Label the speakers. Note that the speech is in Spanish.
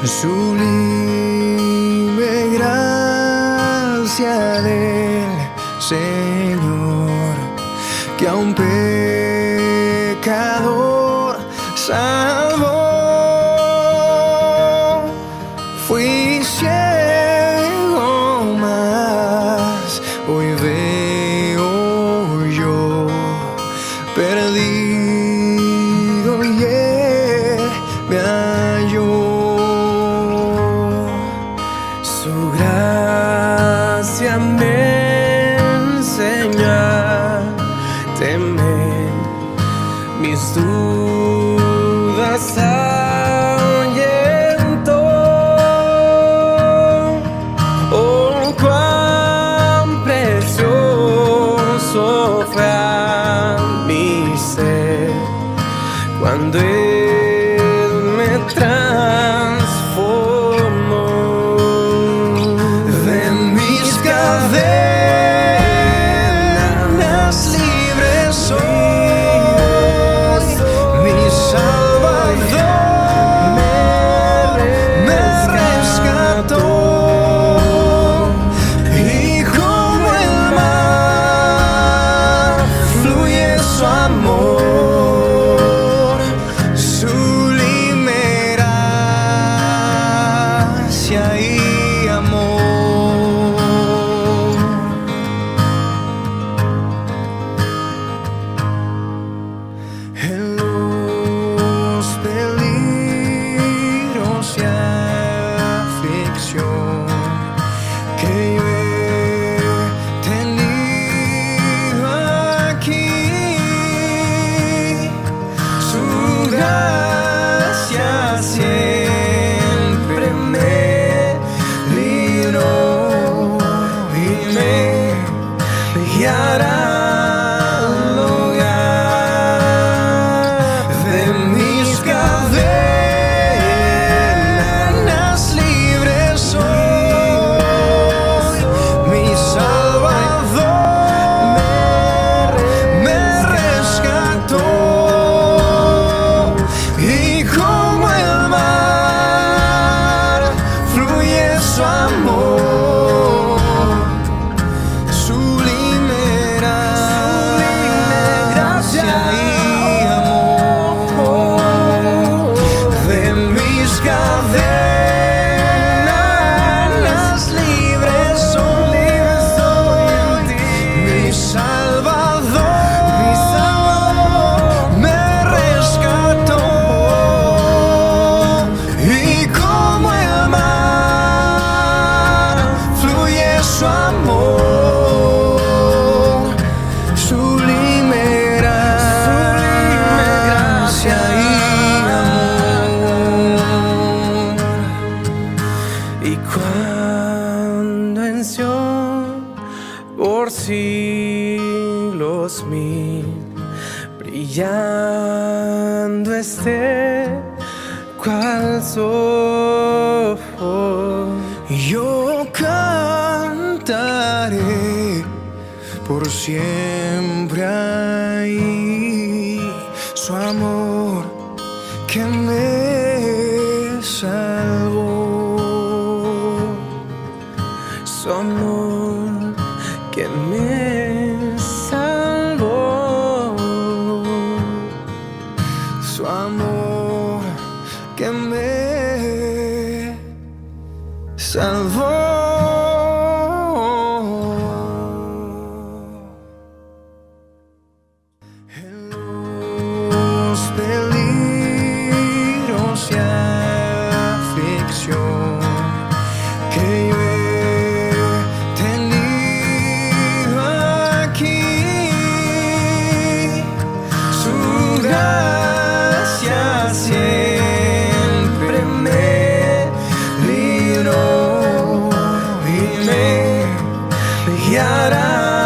Speaker 1: Sublime gracia del Señor, que a un pecador salvó. Fui ciego, mas hoy veo yo, perdido y él me halló. Su gracia me enseñó a temer, mis dudas ahuyentó. Oh, cuán precioso fue a mi ser cuando Él me transformó. De mis cadenas libres soy, mi Salvador me rescató. Y como el mar fluye su amor, sublime gracia y amor. En los peligros y aflicción que yo he tenido aquí, su gracia siempre me libró y me guiará al hogar. De mis cadenas libres soy, mi Salvador me rescató. Y como el mar fluye su amor, sublime gracia y amor. De mis cadenas libres soy, mi Salvador me rescató. Y como el mar fluye su amor, sublime gracia y amor. Y cuando en Sion por siglos mil brillando esté cual sol, yo cantaré por siempre ahí su amor que me salvó, su amor que me salvó, su amor que me salvó. En los peligros y aflicción que yo he tenido aquí, su gracia siempre me libró y me guiará